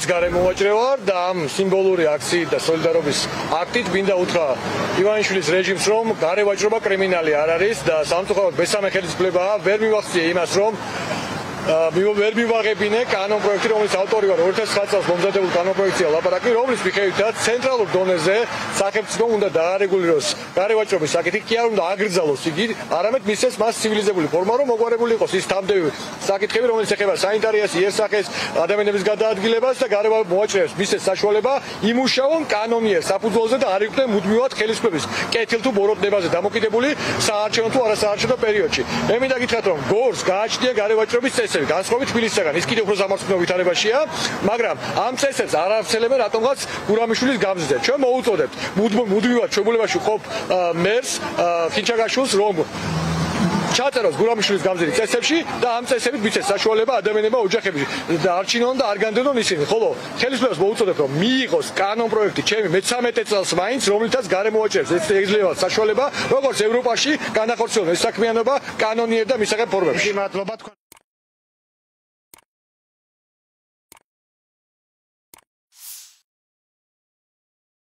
მეც გარემოვაჭრე ვარ და ამ სიმბოლური აქციით და სოლიდარობის აქტით მინდა უთხრა ივანიშვილის რეჟიმს, რომ გარემოვაჭრობა კრიმინალი არ არის და სამწუხაროდ მესამე ხელისუფლებაა, ვერ მივახციე იმას, რომ ვერ მივაღებინე კანონპროექტი, რომლის ავტორი ვარ 2009 წელს მომზადებულ კანონპროექტია ლაპარაკი, რომლის მიხედვითაც ცენტრალურ დონეზე სახელმწიფომ უნდა დაარეგულიროს გარემოვაჭრობის საკითხი, კი არ უნდა აგრძალოს იგი, არამედ მისცეს მას ცივილიზებული ფორმა, რომ მოგვარებული იყოს ის თამდევი საკითხები, რომელიც ეხება სანიტარიას, იერსახეს, ადამიანების გადაადგილებას და გარემოვაჭრეებს მისცეს საშუალება იმუშაონ კანონიერ საფუძველზე და არ იყვნენ მუდმივად ხელისუფლების კეთილ თუ ბოროტებაზე დამოკიდებული საარჩევნო თუ არასაარჩევნო პერიოდში. მე მინდა გითხრათ, რომ გორს გააჩნია გარემოვაჭრების წესები, განსხვავებით თბილისისგან, ის კიდევ უფრო სამართლებრივ ვითარებაშია, მაგრამ ამ წესებს არ ავცელებენ რატომღაც გურამიშვილის გამზზე. ჩვენ მოუწოდებთ მუდმივად ჩვეულებაში ყოფ მერს ხინჩაგაშვილს, რომ ჩაწეროს გურამიშვილის გამზირის წესებში და ამ წესებით მიცეს საშუალება ადამიანებმა ოჯახებში დარჩინონ და არ განდევნონ ისინი. ხოლო ხელისუფლებას მოუწოდებთ, რომ მიიღოს კანონპროექტი ჩემი მე-13 წელს მაინც, რომლითაც გარემოვაჭრეებს ეძლევა საშუალება, როგორც ევროპაში განახორციელონ ეს საქმიანობა კანონიერ და მისაღებ ფორმებში.